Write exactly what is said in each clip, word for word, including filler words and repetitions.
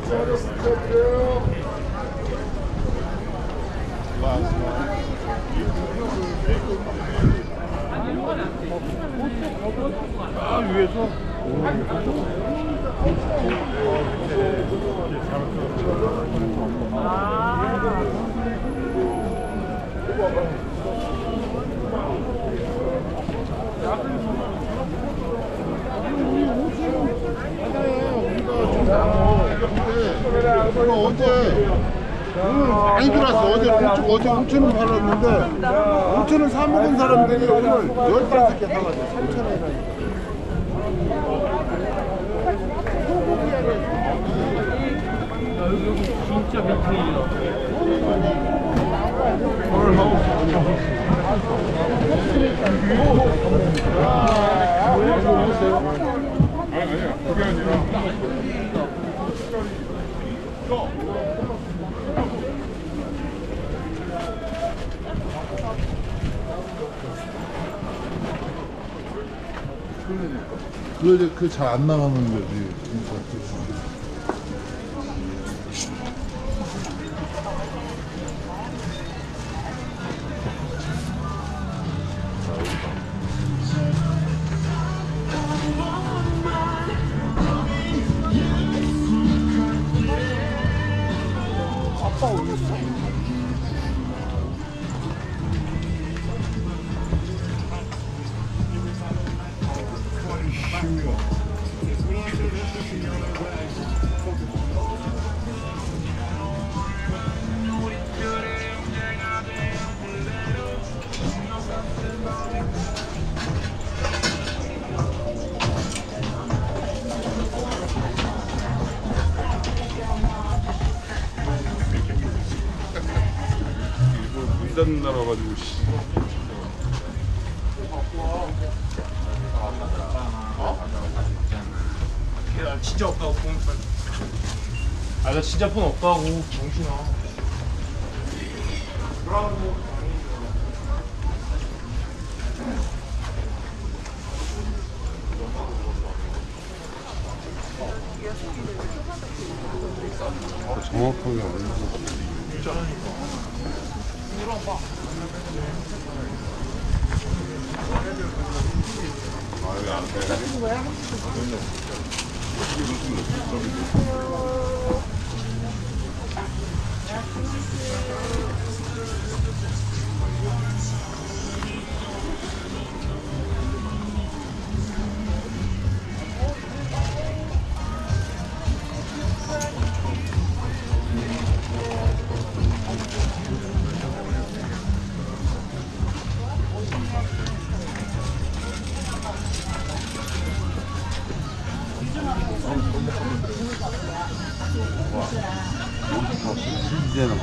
아, 위에서? 그럼 어제 오늘 많이 들어왔어. 어제 어제 오천 원 팔았는데 오천 원 사 먹은 사람들이 오늘 열다섯 개 사가지고 삼천 원이라니까. 여기 진짜 밑에이다. 오늘 하고 아니 아니야 그게 아니라 그, 그 잘 안 나가는 거지. 진짜. 아빠 어디 있어? 문 닫는다 가지고 씨. 야, 진짜 없다고 폰. 아, 나 진짜 폰 없다고 정신아. 정확하게 얼마나 아, 안 돼. 이제는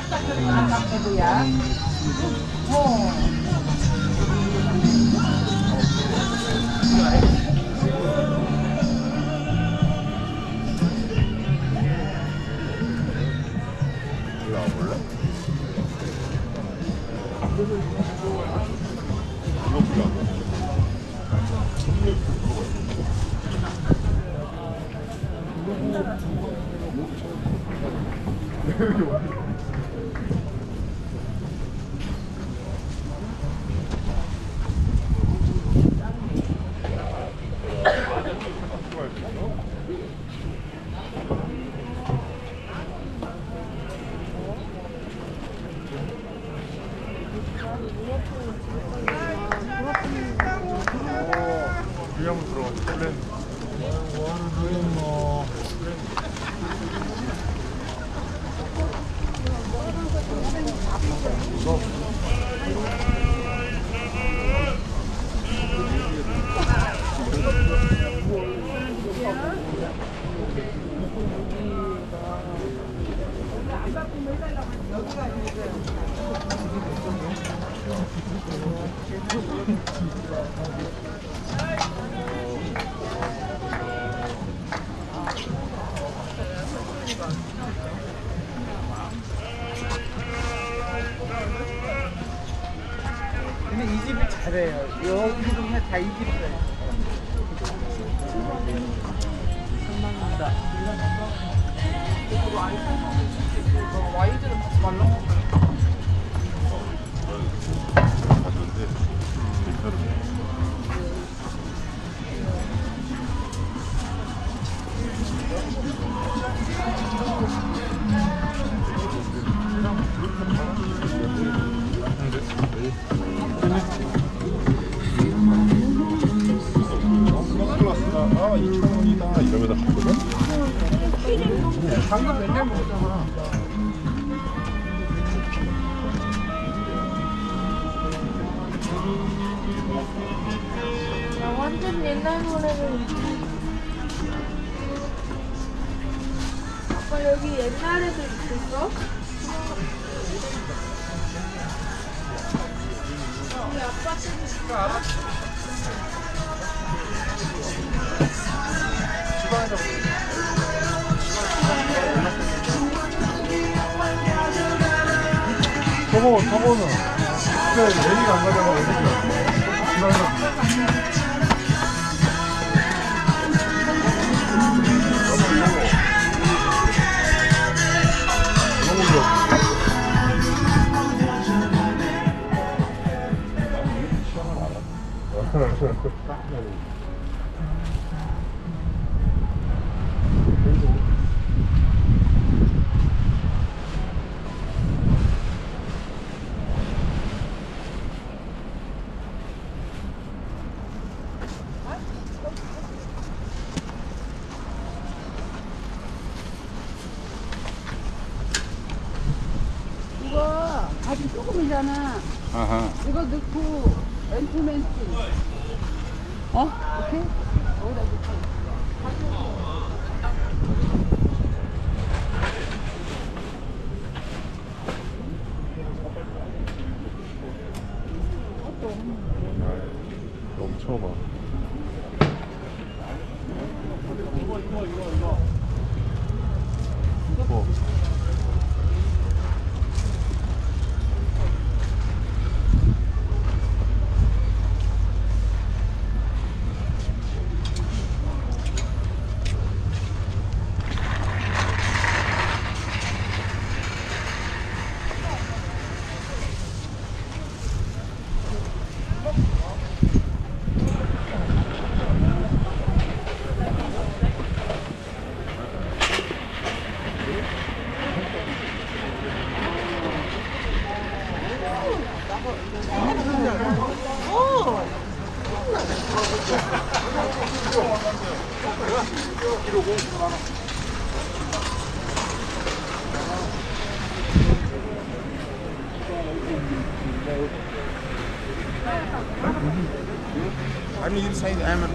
올라와볼래? 여기 한번 들어가. 플랜. 뭐하는 뭐. 근데 이 집을 잘해요. 여기 동네 다 이 집이에요. 상망입니다. 와이드를 받지 말라고. 봤는데 괜찮은데. 아 이천 원이다 이러면서 갔거든? 방금 맨날 먹었잖아. 야, 완전 옛날 노래를. 아빠 여기 옛날에도 있었어? 우리 아빠 때도 있어? 저거 저거는 그래 애기가 안 가잖아 애기가 이거 아주 조금이잖아. 아하. 이거 넣고 멘트멘트. 어? 오케이? 여기다 넣고. 넘쳐봐 이거 아니 이 사이드 하면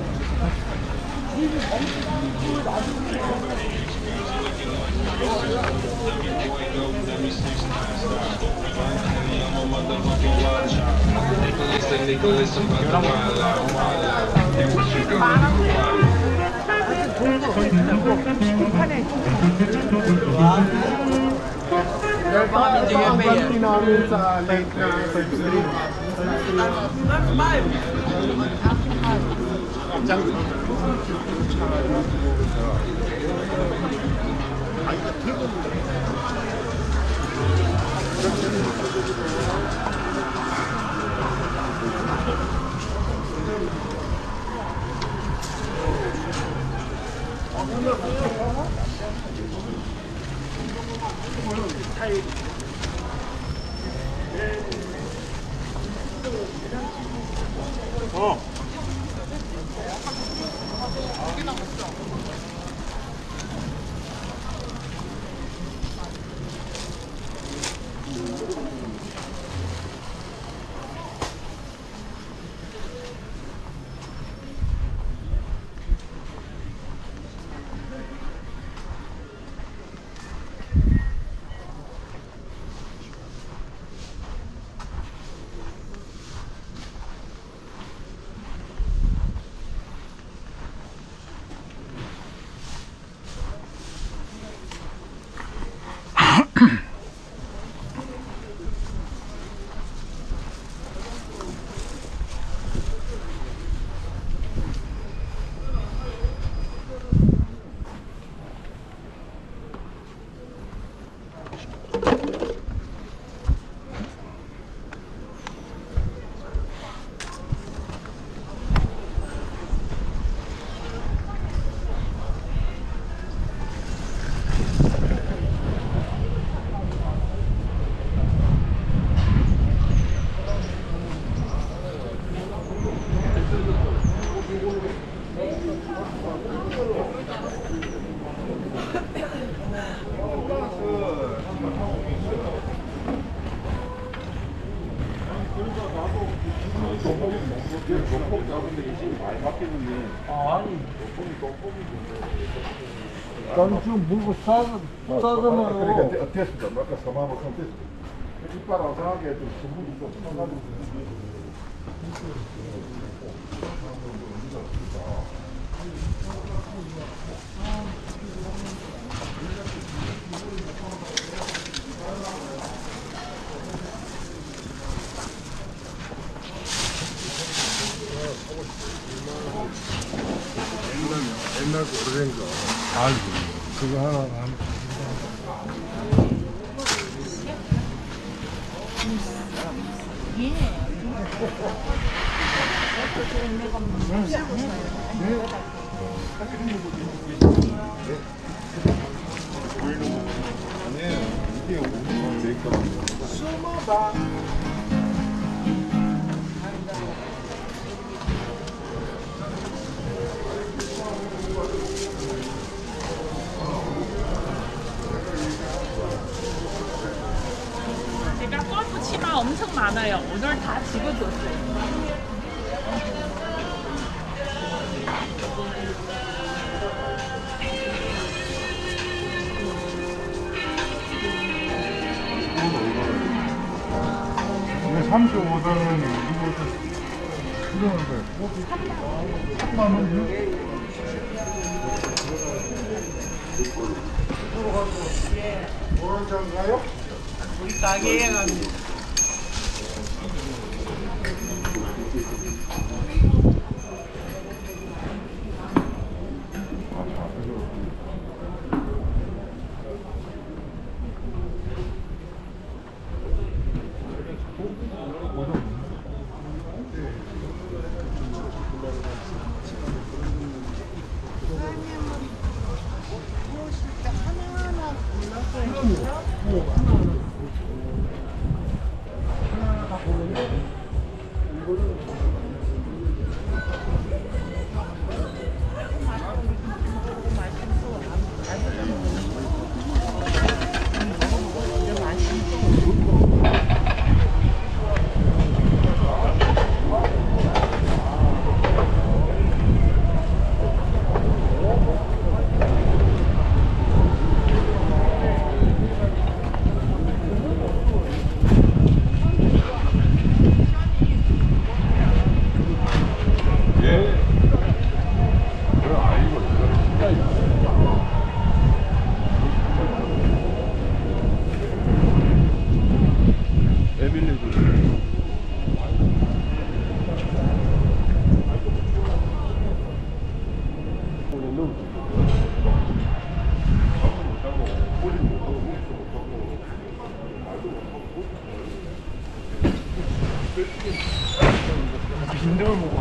바뀌는데. 아니 나는 지금 물고 싸서 싸서면 그러니까 어땠습니까? 아까 서마하고 선택. 이빨하고 상하게 좀 전문이 좀 써가지고. 옛날 오래된 거. 아이고 그거 하나 한. 아니에요. 이게 우리 메이크업. 숨어봐. 제가 골프 치마 엄청 많아요. 오늘 다 집어줬어요. 이거 삼십오 단은 이거 필요한데 삼만 원이요? 오른쪽인가요? 우리 가게에 가면 빈대를 먹어.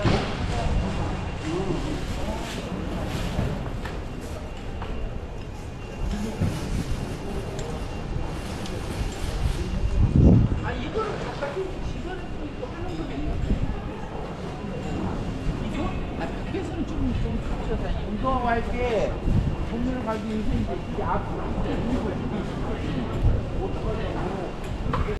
밖에서는 좀, 좀 붙여서 운동할 때 돈을 가지고 있는데 이게 앞으로